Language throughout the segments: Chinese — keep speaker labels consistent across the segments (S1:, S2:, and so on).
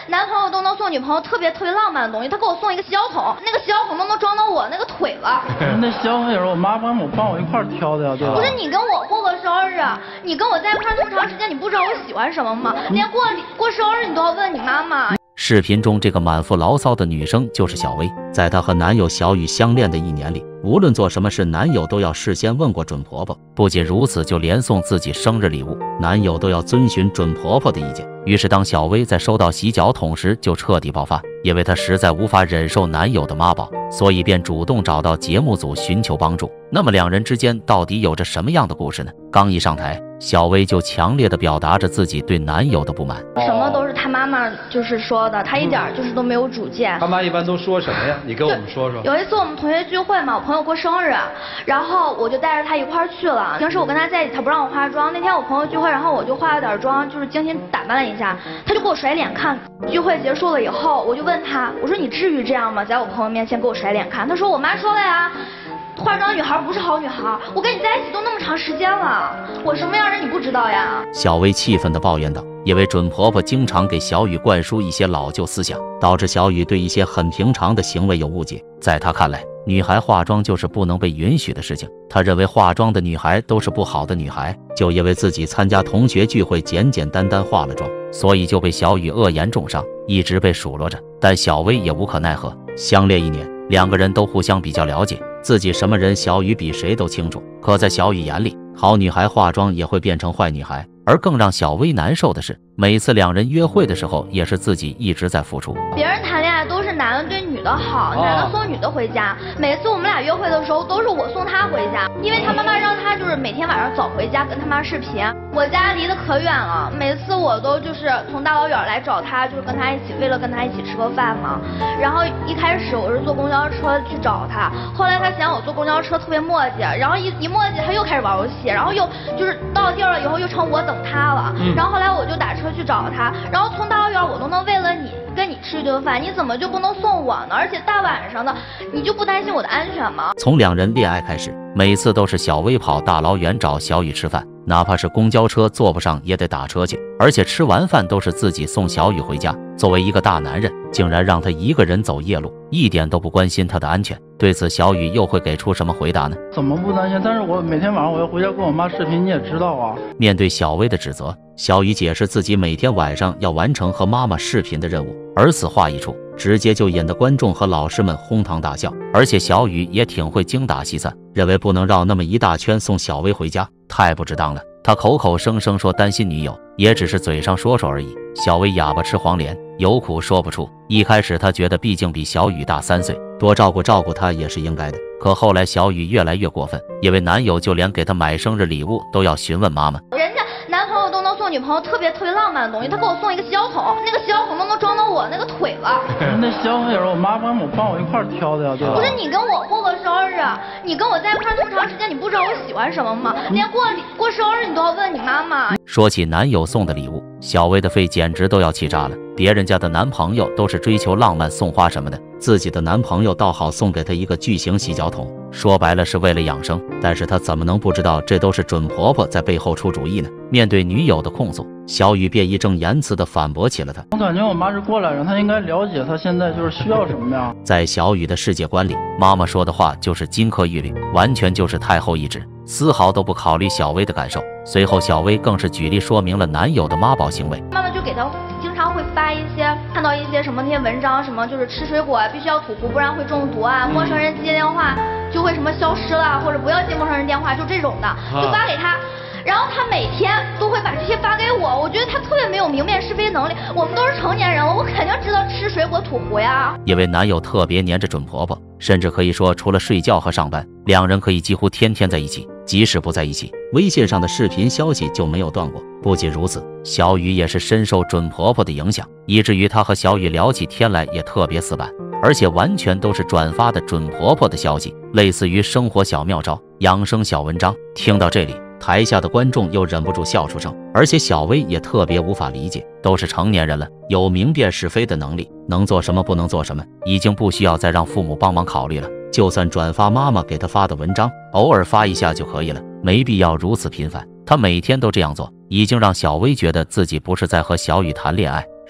S1: 男朋友都能送女朋友特别浪漫的东西，他给我送一个洗脚桶，那个洗脚桶都能装到我那个腿了。
S2: 那洗脚桶也是我妈帮我一块儿挑的呀，对吧？
S1: 不是你跟我过个生日，你跟我在一块那么长时间，你不知道我喜欢什么吗？连过生日你都要问你妈妈。
S3: 视频中这个满腹牢骚的女生就是小薇，在她和男友小雨相恋的1年里，无论做什么事，男友都要事先问过准婆婆。不仅如此，就连送自己生日礼物，男友都要遵循准婆婆的意见。于是当小薇在收到洗脚桶时，就彻底爆发，因为她实在无法忍受男友的妈宝，所以便主动找到节目组寻求帮助。那么两人之间到底有着什么样的故事呢？刚一上台，小薇就强烈地表达着自己对男友的不满，
S1: 什么都是他妈妈就是说的，他一点就是都没有主见。
S4: 他妈一般都说什么呀？你跟我们说说。
S1: 有一次我们同学聚会嘛，我朋友过生日，然后我就带着他一块儿去了。平时我跟他在一起，他不让我化妆。那天我朋友聚会，然后我就化了点妆，就是精心打扮了一下，他就给我甩脸看。聚会结束了以后，我就问他，我说你至于这样吗？在我朋友面前给我甩脸看。他说我妈说了呀。化妆女孩不是好女孩，我跟你在一起都那么长时间了，我什么样人你不知道呀？
S3: 小薇气愤地抱怨道，因为准婆婆经常给小雨灌输一些老旧思想，导致小雨对一些很平常的行为有误解。在她看来，女孩化妆就是不能被允许的事情，她认为化妆的女孩都是不好的女孩，就因为自己参加同学聚会简简单单化了妆，所以就被小雨恶言重伤，一直被数落着。但小薇也无可奈何，相恋1年，两个人都互相比较了解，自己什么人小雨比谁都清楚。可在小雨眼里，好女孩化妆也会变成坏女孩。而更让小薇难受的是，每次两人约会的时候，也是自己一直在付出。
S1: 别人谈恋爱都是男的对女的好，男的送女的回家。每次我们俩约会的时候，都是我送他回家，因为他妈妈让他就是每天晚上早回家跟他妈视频。我家离得可远了，每次我都就是从大老远来找他，就是跟他一起，为了跟他一起吃个饭嘛。然后一开始我是坐公交车去找他，后来他嫌我坐公交车特别磨叽，然后一磨叽他又开始玩游戏，然后又就是到地儿了以后又成我等他了。然后后来我就打车去找他，然后从大老远我都能为了你跟你吃一顿饭，你怎么就不能送我呢？而且大晚上的，你就不担心我的安全吗？
S3: 从两人恋爱开始，每次都是小薇跑大老远找小雨吃饭，哪怕是公交车坐不上也得打车去，而且吃完饭都是自己送小雨回家。作为一个大男人，竟然让他一个人走夜路，一点都不关心他的安全。对此，小雨又会给出什么回答呢？
S2: 怎么不担心？但是我每天晚上我要回家跟我妈视频，你也知道啊。
S3: 面对小薇的指责，小雨解释自己每天晚上要完成和妈妈视频的任务，而此话一出，直接就引得观众和老师们哄堂大笑。而且小雨也挺会精打细算，认为不能绕那么一大圈送小薇回家，太不值当了。他口口声声说担心女友，也只是嘴上说说而已。小薇哑巴吃黄连，有苦说不出。一开始他觉得毕竟比小雨大3岁，多照顾照顾她也是应该的。可后来小雨越来越过分，因为男友就连给她买生日礼物都要询问妈妈。
S1: 人家男朋友都能送女朋友特别浪漫的东西，他给我送一个洗脚桶，那个洗脚桶都能装到我那个腿了。
S2: 那洗脚桶也是我妈帮我一块儿挑的呀，对吧？
S1: 不是你跟我过个生日，你跟我在一块那么长时间，你不知道我喜欢什么吗？连过生日你都要问你妈妈。
S3: 说起男友送的礼物，小薇的肺简直都要气炸了。别人家的男朋友都是追求浪漫送花什么的，自己的男朋友倒好送给她一个巨型洗脚桶，说白了是为了养生。但是她怎么能不知道这都是准婆婆在背后出主意呢？面对女友的控诉，小雨便义正言辞地反驳起了她。
S2: 我感觉我妈是过来人，她应该了解她现在就是需要什么呀。
S3: 在小雨的世界观里，妈妈说的话就是金科玉律，完全就是太后懿旨，丝毫都不考虑小薇的感受。随后小薇更是举例说明了男友的妈宝行为。
S1: 妈妈就给她经常会发一些看到一些什么那些文章，什么就是吃水果必须要吐壶，不然会中毒啊，陌生人接电话就会什么消失了，或者不要接陌生人电话，就这种的就发给她。然后他每天都会把这些发给我，我觉得他特别没有明辨是非能力。我们都是成年人了，我肯定知道吃水果吐壶呀。
S3: 因为男友特别黏着准婆婆，甚至可以说除了睡觉和上班，两人可以几乎天天在一起，即使不在一起，微信上的视频消息就没有断过。不仅如此，小雨也是深受准婆婆的影响，以至于她和小雨聊起天来也特别死板，而且完全都是转发的准婆婆的消息，类似于生活小妙招、养生小文章。听到这里，台下的观众又忍不住笑出声，而且小薇也特别无法理解，都是成年人了，有明辨是非的能力，能做什么不能做什么，已经不需要再让父母帮忙考虑了。就算转发妈妈给他发的文章，偶尔发一下就可以了，没必要如此频繁。他每天都这样做，已经让小薇觉得自己不是在和小雨谈恋爱，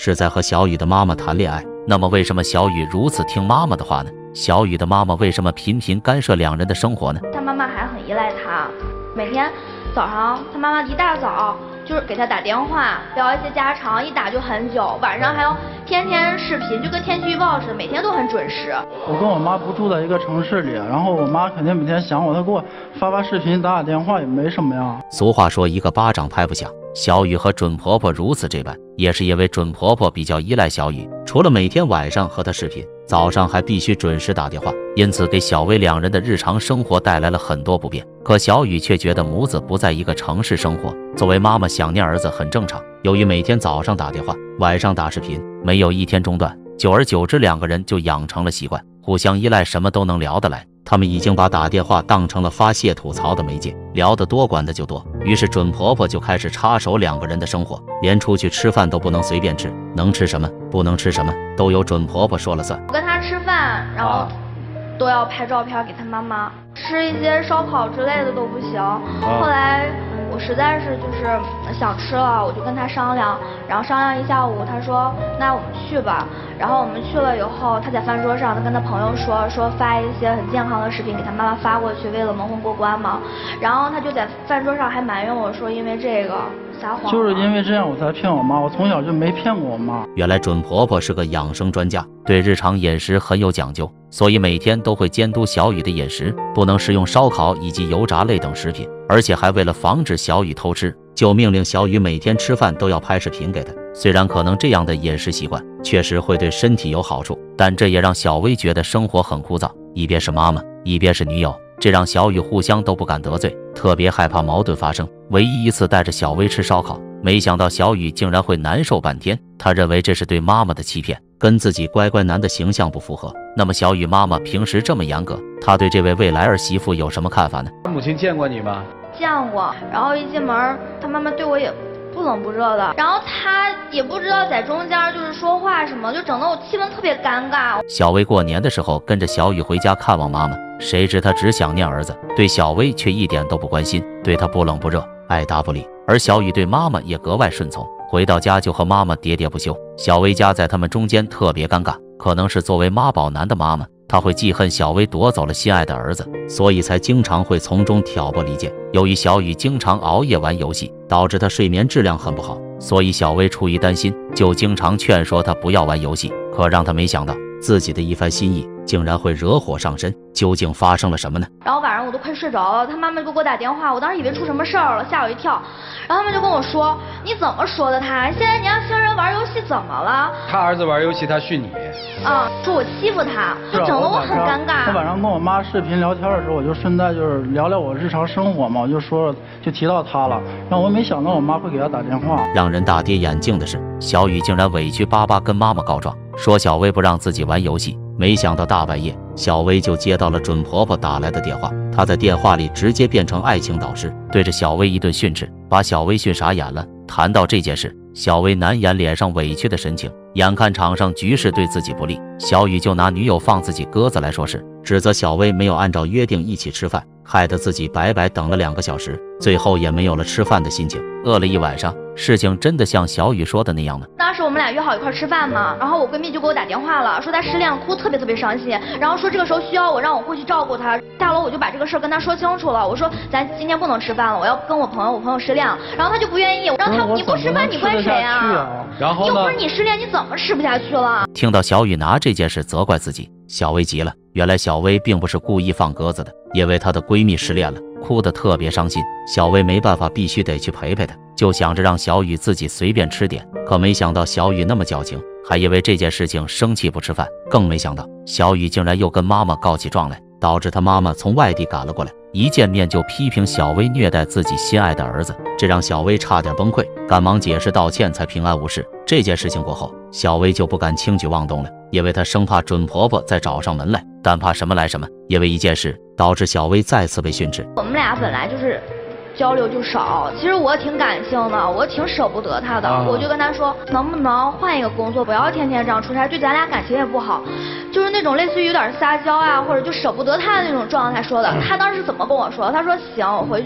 S3: 是在和小雨的妈妈谈恋爱。那么为什么小雨如此听妈妈的话呢？小雨的妈妈为什么频频干涉两人的生活呢？
S1: 他妈妈还很依赖他，每天早上他妈妈一大早就是给他打电话，聊一些家常，一打就很久，晚上还要天天视频，就跟天气预报似的，每天都很准时。
S2: 我跟我妈不住在一个城市里，然后我妈肯定每天想我，她给我发视频、打电话也没什么呀。
S3: 俗话说一个巴掌拍不响，小雨和准婆婆如此这般，也是因为准婆婆比较依赖小雨，除了每天晚上和她视频，早上还必须准时打电话，因此给小薇两人的日常生活带来了很多不便。可小雨却觉得母子不在一个城市生活，作为妈妈想念儿子很正常。由于每天早上打电话，晚上打视频，没有一天中断，久而久之两个人就养成了习惯，互相依赖，什么都能聊得来。他们已经把打电话当成了发泄吐槽的媒介，聊得多管的就多。于是准婆婆就开始插手两个人的生活，连出去吃饭都不能随便吃，能吃什么不能吃什么都由准婆婆说了算。
S1: 我跟她吃饭，然后都要拍照片给她妈妈，吃一些烧烤之类的都不行。后来我实在是就是想吃了，我就跟她商量，然后商量一下午，她说那我们去吧。然后我们去了以后，她在饭桌上，她跟她朋友说发一些很健康的视频给她妈妈发过去，为了蒙混过关嘛。然后她就在饭桌上还埋怨我说，因为这个撒谎。
S2: 就是因为这样我才骗我妈，我从小就没骗过我妈。
S3: 原来准婆婆是个养生专家，对日常饮食很有讲究，所以每天都会监督小雨的饮食，不能食用烧烤以及油炸类等食品，而且还为了防止小雨偷吃，就命令小雨每天吃饭都要拍视频给她。虽然可能这样的饮食习惯确实会对身体有好处，但这也让小薇觉得生活很枯燥，一边是妈妈，一边是女友，这让小雨互相都不敢得罪，特别害怕矛盾发生。唯一一次带着小薇吃烧烤，没想到小雨竟然会难受半天，她认为这是对妈妈的欺骗，跟自己乖乖男的形象不符合。那么小雨妈妈平时这么严格，她对这位未来儿媳妇有什么看法呢？
S4: 母亲见过你吗？
S1: 见过，然后一进门，她妈妈对我也不冷不热的，然后她也不知道在中间就是说话什么，就整得我气氛特别尴尬。
S3: 小薇过年的时候跟着小雨回家看望妈妈，谁知她只想念儿子，对小薇却一点都不关心，对她不冷不热，爱答不理。而小雨对妈妈也格外顺从，回到家就和妈妈喋喋不休。小薇家在他们中间特别尴尬，可能是作为妈宝男的妈妈，她会记恨小薇夺走了心爱的儿子，所以才经常会从中挑拨离间。由于小雨经常熬夜玩游戏，导致她睡眠质量很不好，所以小薇出于担心，就经常劝说她不要玩游戏。可让她没想到，自己的一番心意竟然会惹火上身。究竟发生了什么呢？
S1: 然后晚上我都快睡着了，他妈妈就给我打电话，我当时以为出什么事儿了，吓我一跳。然后他们就跟我说，你怎么说的他？现在年轻人玩游戏怎么了？
S4: 他儿子玩游戏，他训你。
S1: 说我欺负他，就整得我很尴尬。
S2: 我晚上跟我妈视频聊天的时候，我就顺带就是聊聊我日常生活嘛，我就提到他了。然后我没想到我妈会给他打电话。
S3: 让人大跌眼镜的是，小雨竟然委屈巴巴跟妈妈告状，说小薇不让自己玩游戏。没想到大半夜，小薇就接到了准婆婆打来的电话，她在电话里直接变成爱情导师，对着小薇一顿训斥，把小薇训傻眼了。谈到这件事，小薇难掩脸上委屈的神情，眼看场上局势对自己不利，小雨就拿女友放自己鸽子来说事，指责小薇没有按照约定一起吃饭，害得自己白白等了2个小时，最后也没有了吃饭的心情，饿了一晚上。事情真的像小雨说的那样吗？
S1: 当时我们俩约好一块吃饭嘛，然后我闺蜜就给我打电话了，说她失恋哭，特别伤心，然后说这个时候需要我，让我过去照顾她。下楼我就把这个事儿跟她说清楚了，我说咱今天不能吃饭了，我要跟我朋友失恋了。然后她就不愿意，然后你不吃饭你怪谁啊？
S4: 然后呢？
S1: 又不是你失恋，你怎么吃不下去了？
S3: 听到小雨拿这件事责怪自己，小薇急了。原来小薇并不是故意放鸽子的，因为她的闺蜜失恋了，哭得特别伤心。小薇没办法，必须得去陪陪她，就想着让小雨自己随便吃点。可没想到小雨那么矫情，还因为这件事情生气不吃饭。更没想到小雨竟然又跟妈妈告起状来，导致她妈妈从外地赶了过来，一见面就批评小薇虐待自己心爱的儿子，这让小薇差点崩溃，赶忙解释道歉才平安无事。这件事情过后，小薇就不敢轻举妄动了，因为她生怕准婆婆再找上门来，但怕什么来什么。因为一件事导致小薇再次被训斥。
S1: 我们俩本来就是交流就少，其实我挺感性的，我挺舍不得他的，我就跟他说，能不能换一个工作，不要天天这样出差，对咱俩感情也不好，就是那种类似于有点撒娇啊，或者就舍不得他的那种状态说的。他当时怎么跟我说？他说行，我回去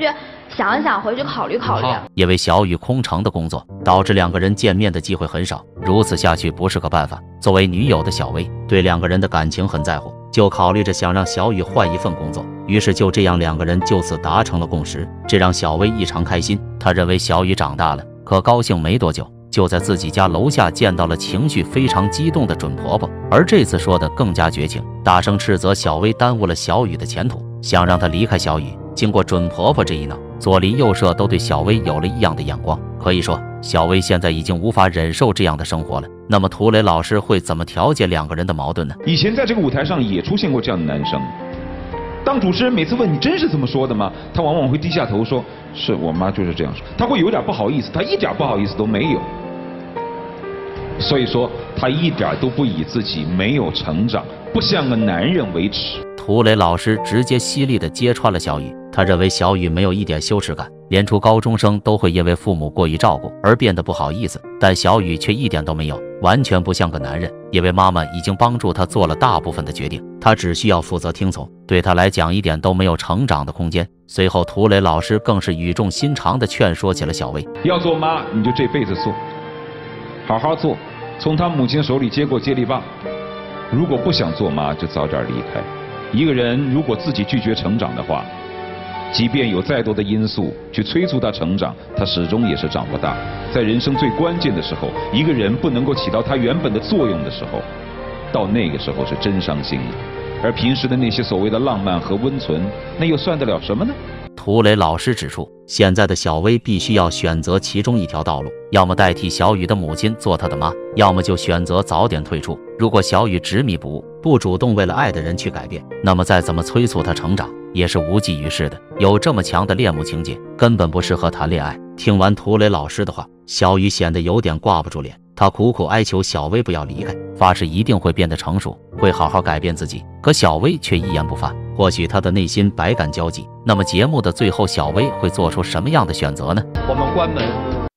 S1: 想一想，回去考虑考虑。
S3: 因为小雨空城的工作，导致两个人见面的机会很少，如此下去不是个办法。作为女友的小薇对两个人的感情很在乎，就考虑着想让小雨换一份工作。于是就这样两个人就此达成了共识，这让小薇异常开心。她认为小雨长大了，可高兴没多久，就在自己家楼下见到了情绪非常激动的准婆婆，而这次说的更加绝情，大声斥责小薇耽误了小雨的前途，想让她离开小雨。经过准婆婆这一闹，左邻右舍都对小薇有了异样的眼光。可以说，小薇现在已经无法忍受这样的生活了。那么涂磊老师会怎么调节两个人的矛盾呢？
S5: 以前在这个舞台上也出现过这样的男生，当主持人每次问你真是这么说的吗？他往往会低下头说：“是我妈就是这样说。”他会有点不好意思，他一点不好意思都没有。所以说，他一点都不以自己没有成长、不像个男人为耻。
S3: 涂磊老师直接犀利地揭穿了小雨，他认为小雨没有一点羞耻感，连初高中生都会因为父母过于照顾而变得不好意思，但小雨却一点都没有，完全不像个男人。因为妈妈已经帮助他做了大部分的决定，他只需要负责听从，对他来讲一点都没有成长的空间。随后涂磊老师更是语重心长地劝说起了小薇，
S5: 要做妈你就这辈子做，好好做，从他母亲手里接过接力棒。如果不想做妈就早点离开。一个人如果自己拒绝成长的话，即便有再多的因素去催促他成长，他始终也是长不大。在人生最关键的时候，一个人不能够起到他原本的作用的时候，到那个时候是真伤心了。而平时的那些所谓的浪漫和温存，那又算得了什么呢？
S3: 涂磊老师指出，现在的小薇必须要选择其中一条道路，要么代替小雨的母亲做她的妈，要么就选择早点退出。如果小雨执迷不悟，不主动为了爱的人去改变，那么再怎么催促她成长，也是无济于事的。有这么强的恋母情节，根本不适合谈恋爱。听完涂磊老师的话，小雨显得有点挂不住脸，他苦苦哀求小薇不要离开，发誓一定会变得成熟，会好好改变自己。可小薇却一言不发，或许她的内心百感交集。那么节目的最后，小薇会做出什么样的选择呢？
S4: 我们关门。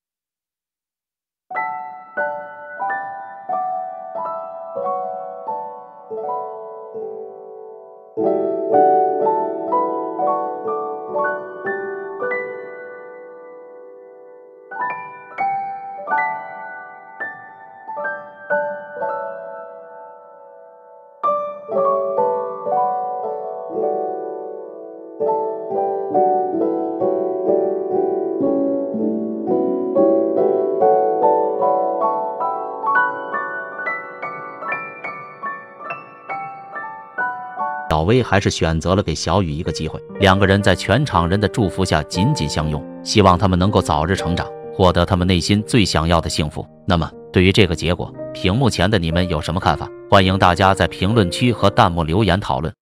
S3: 小薇还是选择了给小雨一个机会，两个人在全场人的祝福下紧紧相拥，希望他们能够早日成长，获得他们内心最想要的幸福。那么对于这个结果，屏幕前的你们有什么看法？欢迎大家在评论区和弹幕留言讨论。